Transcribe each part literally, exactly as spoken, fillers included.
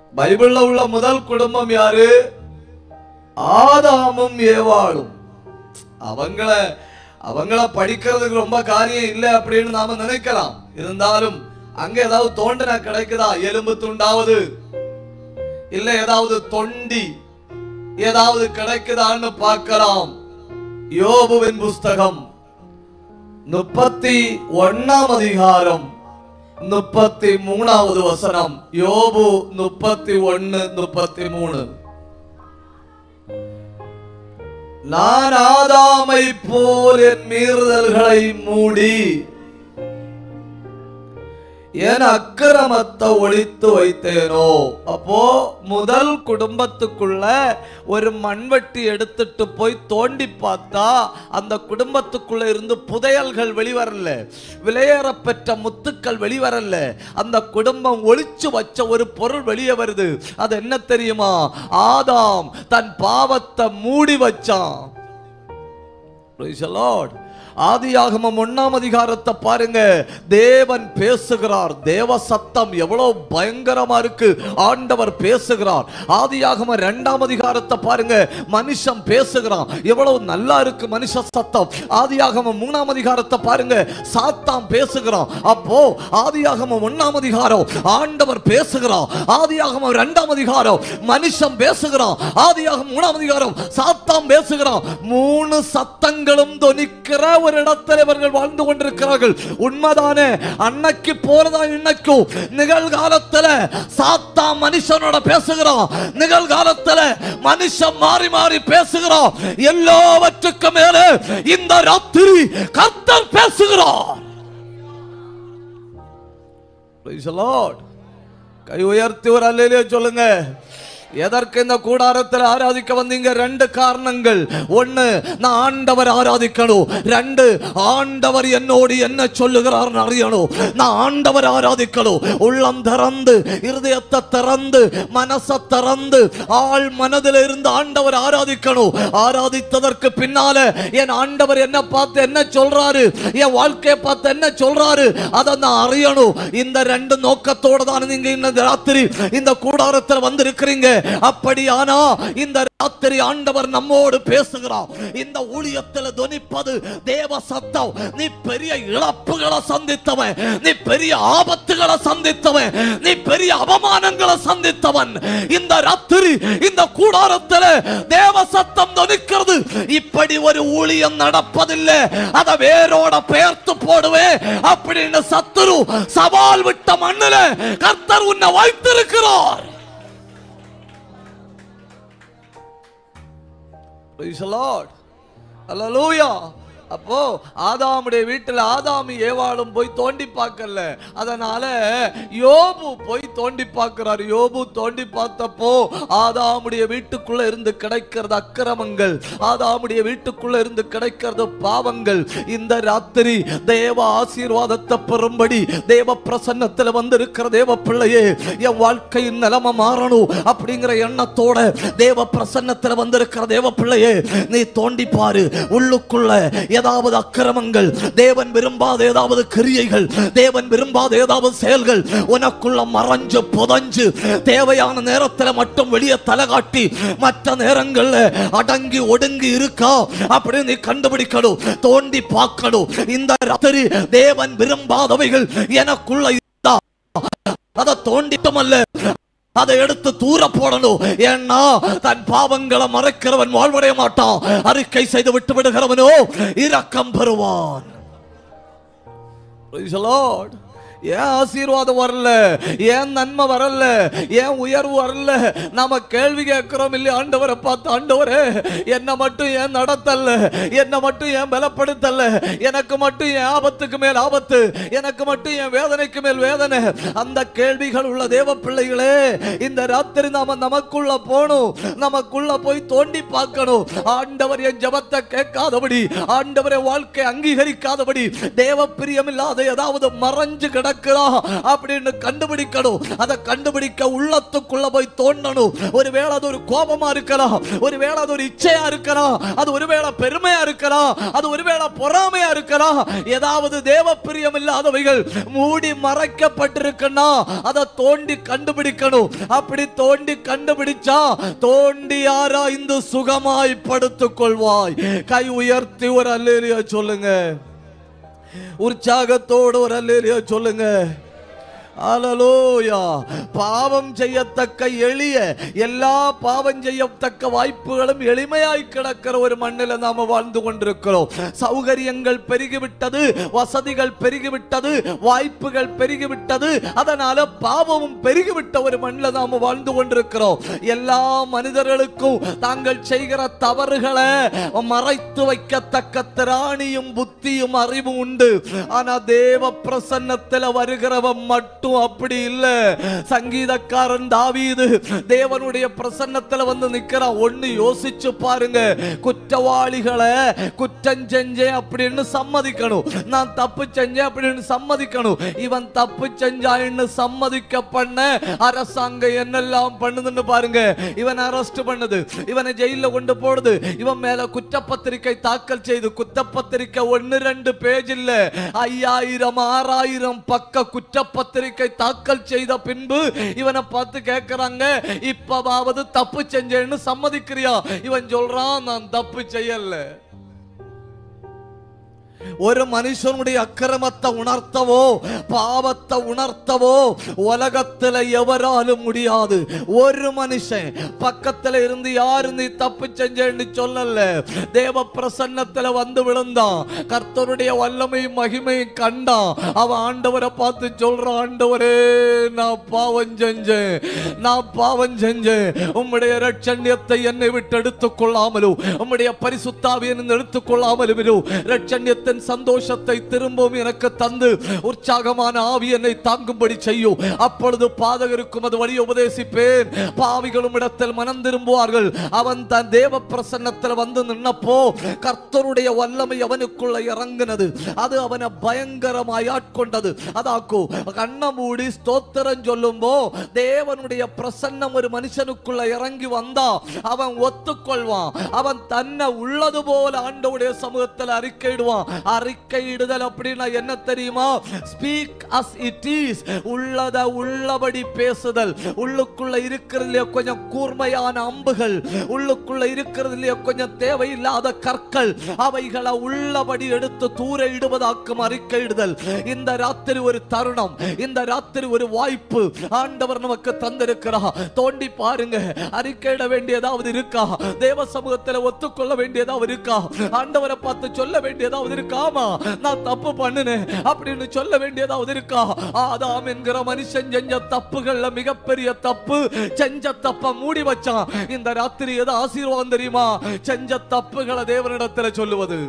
பைபிள்ல உள்ள முதல் குடும்பம் யாரு? ஆதாமும் ஏவாளும். அவங்கள அவங்கள படிக்கிறதுக்கு ரொம்ப காரியம் இல்லை அப்படின்னு நாம நினைக்கலாம். இருந்தாலும் அங்க ஏதாவது தோண்டன கிடைக்குதா? எலும்பு துண்டாவது இல்ல ஏதாவது தொண்டி ஏதாவது கிடைக்குதான்னு பார்க்கலாம். யோபுவின் புஸ்தகம் முப்பத்தி ஒன்னாம் அதிகாரம் முப்பத்தி மூணாவது வசனம். யோபு முப்பத்தி ஒன்னு முப்பத்தி மூணு. நான் ஆதாமை போல் என் மீறுதல்களை மூடி என் அக்கிரமத்தை ஒழித்து வைத்தேனோ. அப்போ முதல் குடும்பத்துக்குள்ள ஒரு மண்வெட்டி எடுத்துட்டு போய் தோண்டி பார்த்தா அந்த குடும்பத்துக்குள்ள இருந்து புதையல்கள் வெளிவரல, விலையேற பெற்ற முத்துக்கள் வெளிவரல. அந்த குடும்பம் ஒளிச்சு வச்ச ஒரு பொருள் வெளியே வருது. அது என்ன தெரியுமா? ஆதாம் தன் பாவத்தை மூடி வச்சான். Praise the Lord. ஆதியாகமம் ஒன்னாம் அதிகாரத்தை பாருங்க. தேவன் பேசுகிறார். தேவ சத்தம் எவ்வளவு பயங்கரமா இருக்கு. ஆண்டவர் பேசுகிறார். ஆதியாகமம் இரண்டாம் அதிகாரத்தை பாருங்க. மனுஷன் பேசுகிறான். எவ்வளவு நல்லா இருக்கு மனுஷ சத்தம். ஆதியாகமம் மூணாம் அதிகாரத்தை பாருங்க. சாத்தான் பேசுகிறான். அப்போ ஆதியாகமம் ஒன்னாம் அதிகாரம் ஆண்டவர் பேசுகிறான். ஆதியாகமம் இரண்டாம் அதிகாரம் மனுஷன் பேசுகிறான். ஆதியாகமம் மூணாம் அதிகாரம் சாத்தான் பேசுகிறான். மூணு சத்தங்களும் தொனிக்கிற ஒரு இடத்தில் இவர்கள் வாழ்ந்து கொண்டிருக்கிறார்கள். உண்மைதானே? அன்னைக்கு போறதான் இன்னைக்கும். நிகழ்காலத்தில் சாத்தான் மனுஷனோட பேசுகிறான். நிகழ்காலத்தில் மனுஷன் மாறி மாறி பேசுகிறான். எல்லாவற்றுக்கும் மேலே இந்த ராத்திரி கர்த்தர் பேசுகிறார். Praise the Lord. கை உயர்த்தி ஒரு அல்லேலூயா சொல்லுங்க. எதற்கு இந்த கூடாரத்தில் ஆராதிக்க வந்தீங்க? ரெண்டு காரணங்கள். ஒன்னு, நான் ஆண்டவர் ஆராதிக்கணும். ரெண்டு, ஆண்டவர் என்னோடு என்ன சொல்லுகிறார் அறியணும். நான் ஆண்டவர் ஆராதிக்கணும். உள்ளம் திறந்து, இருதயத்தை திறந்து, மனசை திறந்து, ஆள் மனதில் இருந்து ஆண்டவர் ஆராதிக்கணும். ஆராதித்ததற்கு பின்னால என் ஆண்டவர் என்ன பார்த்து என்ன சொல்றாரு, என் வாழ்க்கையை பார்த்து என்ன சொல்றாரு, அதை நான் அறியணும். இந்த ரெண்டு நோக்கத்தோடு தான் நீங்க இந்த ராத்திரி இந்த கூடாரத்தில் வந்து இருக்கிறீங்க. அப்படியானா இந்த ராத்திரி ஆண்டவர் நம்மோடு பேசுகிறார். இந்த ஊழியத்தில் தொனிப்பது தேவ சத்தம். நீ பெரிய இழப்புகளை சந்தித்தவன், நீ பெரிய ஆபத்துகளை சந்தித்தவன், நீ பெரிய அவமானங்களை சந்தித்தவன். இந்த ராத்திரி இந்த கூடாரத்தில் தேவ சத்தம் தொனிக்கிறது. இப்படி ஒரு ஊழியம் நடப்பதில்லை, அதை வேரோட பெயர்த்து போடுவேன் அப்படின்னு சத்துரு சவால் விட்ட மண்ணில் கர்த்தர் உன்னை வைத்திருக்கிறார். Praise the Lord. Hallelujah. அப்போ ஆதாமுடைய வீட்டில் ஆதாமி ஏவாளும் போய் தோண்டி பார்க்கல. அதனால யோபு போய் தோண்டி பார்க்கிறார். யோபு தோண்டி பார்த்தப்போ ஆதாமுடைய வீட்டுக்குள்ள இருந்து கிடைக்கிறது அக்கிரமங்கள், ஆதாமுடைய வீட்டுக்குள்ள இருந்து கிடைக்கிறது பாவங்கள். இந்த ராத்திரி தேவ ஆசீர்வாதத்தை பெறும்படி தேவ பிரசன்னத்தில் வந்து இருக்கிற தேவ பிள்ளையே, என் வாழ்க்கையின் நிலைமை மாறணும் அப்படிங்கிற எண்ணத்தோட தேவ பிரசன்னத்தில் வந்து இருக்கிற தேவ பிள்ளையே, நீ தோண்டி பாரு. உள்ளுக்குள்ள ஏதாவது அக்கிரமங்கள், தேவன் விரும்பாத ஏதாவது கிரியைகள், தேவன் விரும்பாத ஏதாவது செயல்கள் உனக்குள்ள மறைஞ்சு புதஞ்சு தேவையான நேரத்தில் மட்டும் வெளியே தலகாட்டி மற்ற நேரங்களில் அடங்கி ஒடுங்கி இருக்கா அப்படின்னு நீ கண்டுபிடிக்கணும், தோண்டி பார்க்கணும். இந்த ராத்திரி தேவன் விரும்பாதவைகள் எனக்குள்ள இருந்தா அதை தோண்டிட்டும் அல்ல, அதை எடுத்து தூர போடணும். ஏன்னா தன் பாவங்களை மறைக்கிறவன் வாழ்வடைய மாட்டான், அறிக்கை செய்து விட்டு விடுகிறவனோ இரக்கம் பெறுவான். Praise the Lord. ஏன் ஆசீர்வாதம் வரல, ஏன் நன்மை வரல, ஏன் உயர்வு வரல? நாம கேள்வி கேட்கிறோம் இல்லையா ஆண்டவரை பார்த்து, ஆண்டவரே என்ன மட்டும் ஏன் நடத்தல, என்ன மட்டும் ஏன் பலப்படுத்தல, எனக்கு மட்டும் ஏன் ஆபத்துக்கு மேல் ஆபத்து, எனக்கு மட்டும் ஏன் வேதனைக்கு மேல் வேதனை? அந்த கேள்விகள் உள்ள தேவ பிள்ளைகளே, இந்த ராத்திரி நாம நமக்குள்ள போகணும், நமக்குள்ள போய் தோண்டி பார்க்கணும். ஆண்டவர் என் ஜெபத்தை கேட்காதபடி, ஆண்டவரை வாழ்க்கை அங்கீகரிக்காதபடி, தேவ பிரியம் இல்லாத ஏதாவது மறைஞ்சு கிட கிடக்கிறான் அப்படின்னு கண்டுபிடிக்கணும். அதை கண்டுபிடிக்க உள்ளத்துக்குள்ள போய் தோண்டணும். ஒருவேளை அது ஒரு கோபமா இருக்கலாம், ஒருவேளை அது ஒரு இச்சையா இருக்கலாம், அது ஒருவேளை பெருமையா இருக்கலாம், அது ஒருவேளை பொறாமையா இருக்கலாம். ஏதாவது தேவ பிரியம் இல்லாதவைகள் மூடி மறைக்கப்பட்டிருக்குன்னா அதை தோண்டி கண்டுபிடிக்கணும். அப்படி தோண்டி கண்டுபிடிச்சா தோண்டி ஆராய்ந்து சுகமாய் படுத்துக் கொள்வாய். கை உயர்த்தி ஒரு அல்லேலூயா சொல்லுங்க. உற்சாகத்தோடு ஒரு அல்லேலூயா சொல்லுங்க. ஹல்லேலூயா. பாவம் செய்யத்தக்க எளிய எல்லா பாவம் செய்யத்தக்க வாய்ப்புகளும் எளிமையாய் கிடக்கிற ஒரு மண்ணில் நாம வாழ்ந்து கொண்டிருக்கிறோம். சௌகரியங்கள் பெருகிவிட்டது, வசதிகள் பெருகிவிட்டது, வாய்ப்புகள் பெருகிவிட்டது. அதனால பாவமும் பெருகிவிட்ட ஒரு மண்ணில் நாம வாழ்ந்து கொண்டிருக்கிறோம். எல்லா மனிதர்களுக்கும் தாங்கள் செய்கிற தவறுகளை மறைத்து வைக்கத்தக்க திராணியும் புத்தியும் அறிவும் உண்டு. ஆனா தேவ பிரசன்னத்தில் வருகிறவன் மட்டும் அப்படி இல்ல. சங்கீதக்காரன் தாவீது தேவனுடைய பிரசன்னத்துல வந்து நிக்கிறான். ஒன்னு யோசிச்சு பாருங்க, குற்றவாளிகளை குற்றம் செஞ்சேன் அப்படின்னு சம்மதிக்கணும், நான் தப்பு செஞ்சேன் அப்படின்னு சம்மதிக்கணும். இவன் தப்பு செஞ்சான்னு சம்மதிக்க பண்ண அரசாங்கம் என்னெல்லாம் பண்ணுதுன்னு பாருங்க. இவன் அரெஸ்ட் பண்ணுது, இவனை ஜெயில கொண்டு போடுது, இவன் மேல குற்றப்பத்திரிகை தாக்கல் செய்து, குற்றப்பத்திரிகை ஒன்னு ரெண்டு பேஜ் இல்ல, ஐயாயிரம் ஆறாயிரம் பக்க குற்றப்பத்திரிகை தாக்கல் செய்த பின்பு இவனை பார்த்து கேட்கிறாங்க, இப்பவாவது தப்பு செஞ்சேன்னு சம்மதிக்கிறியா? இவன் சொல்றான், நான் தப்பு செய்யல. ஒரு மனுஷனுடைய அக்கிரமத்தை உணர்த்தவோ பாவத்தை உணர்த்தவோ உலகத்தில் எவராலும் முடியாது. ஒரு மனுஷன் பக்கத்தில் இருந்து யாரு நீ தப்பு செஞ்சேன்னு சொல்லல, தேவ பிரசன்னத்தில் வந்து விழுந்தான், கர்த்தருடைய வல்லமையும் மகிமையும் கண்டான். அவன் ஆண்டவரை பார்த்து சொல்றான், ஆண்டவரே நான் பாவம் செஞ்சேன், நான் பாவம் செஞ்சேன், உம்முடைய இரட்சண்யத்தை என்னை விட்டு எடுத்துக் கொள்ளாமலும் உம்முடைய பரிசுத்தாவியை எடுத்துக் கொள்ளாமலும் இரட்சண்யத்தை சந்தோஷத்தை திரும்பவும் எனக்கு தந்து உற்சாகமான ஆவி என்னை தாங்கும்படி செய்யும். அப்பொழுது பாதகருக்கும் அது வழி உபதேசிப்பேன், பாவிகளும் இடத்தில் மனம் திரும்புவார்கள். அவன் தன் தேவ பிரசன்னத்தில் வந்து நின்னப்போ கர்த்தருடைய வல்லமை அவனுக்குள்ள இறங்கினது. அது அவனை பயங்கரமாய் ஆட்கொண்டது. அதாக்கு கண்ண மூடி ஸ்தோத்திரம் சொல்லும்போ தேவனுடைய பிரசன்னம் ஒரு மனுஷனுக்குள்ள இறங்கி வந்தா அவன் ஒத்துக்கொள்வான். அவன் தன்னை உள்ளது போல ஆண்டவருடைய சமூகத்தில் அறிக்கையிடுவான். அறிக்கையிடுதல் அப்படின்னா என்ன தெரியுமா? ஸ்பீக் அஸ் இட் இஸ், உள்ளத உள்ளபடி பேசுதல். உள்ளுக்குள்ள இருக்கிறதுல கொஞ்சம் கூர்மையான அம்புகள், உள்ளுக்குள்ள இருக்கிறதுல கொஞ்சம் தேவையில்லாத கற்கள், அவைகளை உள்ளபடி எடுத்து தூர இடுவதாக்கும் அறிக்கையிடுதல். இந்த ராத்திரி ஒரு தருணம், இந்த ராத்திரி ஒரு வாய்ப்பு ஆண்டவர் நமக்கு தந்திருக்கிறார். தோண்டி பாருங்க, அறிக்கையிட வேண்டியதாவது இருக்கா? தேவ சமூகத்தில் ஒத்துக்கொள்ள வேண்டியதாவது இருக்கா? ஆண்டவரை பார்த்து சொல்ல வேண்டியதாவது இருக்கா? நான் தப்பு பண்ணினேன் அப்படின்னு சொல்ல வேண்டியதாவது இருக்கா? ஆதாம் என்கிற மனுஷன் செஞ்ச தப்புகள்ல மிகப்பெரிய தப்பு, செஞ்ச தப்ப மூடி வச்சான். இந்த ராத்திரி எது ஆசீர்வாதம் தெரியுமா? செஞ்ச தப்புகளை தேவனிடத்துல சொல்லுவது.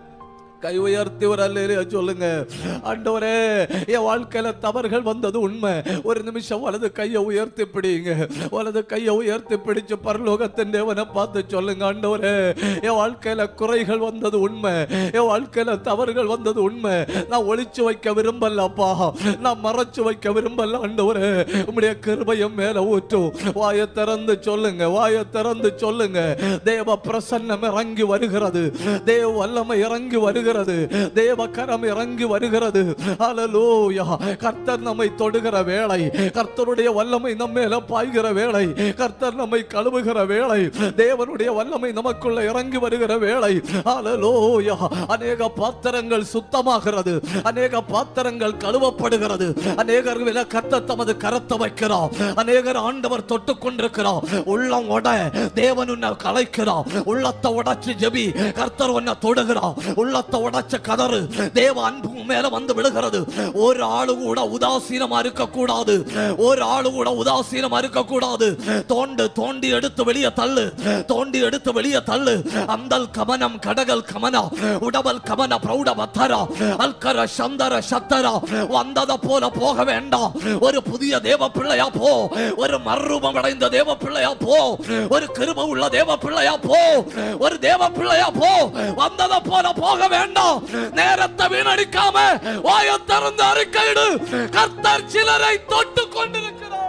கை உயர்த்தி ஒரு அல்லேலூயா சொல்லுங்க. ஆண்டவரே என் வாழ்க்கையில தவறுகள் வந்தது உண்மை. ஒரு நிமிஷம் வலது கையை உயர்த்தி பிடிங்க, வலது கையை உயர்த்தி பிடிச்சு பரலோகத்தின் தேவனை பார்த்து சொல்லுங்க, ஆண்டவரே என் வாழ்க்கையில குறைகள் வந்தது உண்மை, என் வாழ்க்கையில தவறுகள் வந்தது உண்மை. நான் ஒளிச்சு வைக்க விரும்பலப்பா, நான் மறைச்சு வைக்க விரும்பல. ஆண்டவரே உம்முடைய கிருபையும் மேல ஊற்றும். வாயை திறந்து சொல்லுங்க, வாயை திறந்து சொல்லுங்க. தேவ பிரசன்னம் இறங்கி வருகிறது, தேவ வல்லமை இறங்கி வருகிறது, தேவ கரம் இறங்கி வருகிறது. ஹல்லேலூயா. கர்த்தர் நம்மை தொடுகிற வேளை, கர்த்தருடைய வல்லமை நம்ம மேல பாய்கிற வேளை, கர்த்தர் நம்மை கழுவுகிற வேளை, தேவனுடைய வல்லமை நமக்குள்ள இறங்கி வருகிற வேளை. ஹல்லேலூயா. அநேக பாத்திரங்கள் சுத்தமாகிறது, அநேக பாத்திரங்கள் கழுவப்படுகிறது, அநேகர் மேல கர்த்தர் தமது கரத்தை வைக்கிறார், அநேகர் ஆண்டவர் தொட்டு கொண்டிருக்கிறார். உள்ளம் உட தேவன் உன்னை கலைக்கிறார். உள்ளத்தை உடைச்சு ஜெபி, கர்த்தர் உன்னை தொடுகிறார். உள்ளத்தை உடைச்ச கதறு, தேவ அன்பு மேல வந்து விடுகிறது. ஒரு ஆளு கூட உதாசீனமா இருக்க கூடாது, ஒரு ஆளு கூட உதாசீனமா இருக்க கூடாது. தோண்டு தோண்டி எடுத்து வெளியே தள்ளு, தோண்டி எடுத்து வெளியே தள்ளு. அந்தல் கமனம் கடகல் கமனா உடவல் கமன பிரௌட பத்தரா அல்கர சந்தர சத்தரா. வந்தத போல போக வேண்டாம். ஒரு புதிய தேவ பிள்ளையா போ, ஒரு மறுரூபம் அடைந்த தேவ பிள்ளையா போ, ஒரு கிருபை உள்ள தேவ பிள்ளையா போ, ஒரு தேவ பிள்ளையா போ. வந்தத போல போக வேண்டாம். வேண்டாம். நேரத்தை வீணடிக்காம வாயை திறந்து அறிக்கையிடு. கர்த்தர் சிலரை தொட்டு கொண்டிருக்கிறார்.